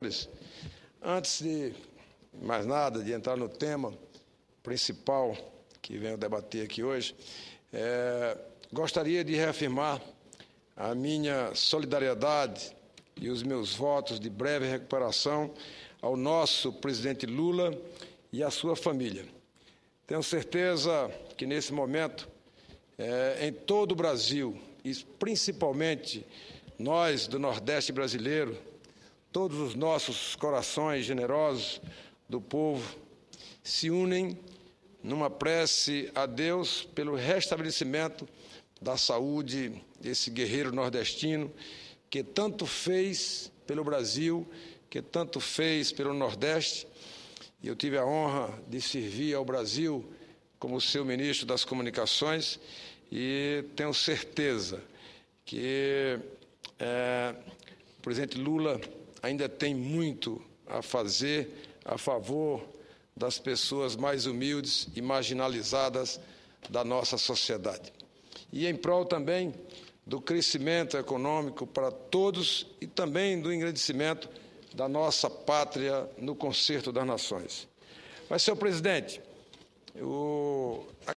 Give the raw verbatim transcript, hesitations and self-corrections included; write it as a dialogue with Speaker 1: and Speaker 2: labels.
Speaker 1: Antes de mais nada, de entrar no tema principal que venho debater aqui hoje, é, gostaria de reafirmar a minha solidariedade e os meus votos de breve recuperação ao nosso presidente Lula e à sua família. Tenho certeza que, nesse momento, é, em todo o Brasil, e principalmente nós do Nordeste brasileiro, todos os nossos corações generosos do povo se unem numa prece a Deus pelo restabelecimento da saúde desse guerreiro nordestino que tanto fez pelo Brasil, que tanto fez pelo Nordeste. E eu tive a honra de servir ao Brasil como seu ministro das Comunicações e tenho certeza que é, o presidente Lula ainda tem muito a fazer a favor das pessoas mais humildes e marginalizadas da nossa sociedade. E em prol também do crescimento econômico para todos e também do engrandecimento da nossa pátria no concerto das nações. Mas, senhor presidente, eu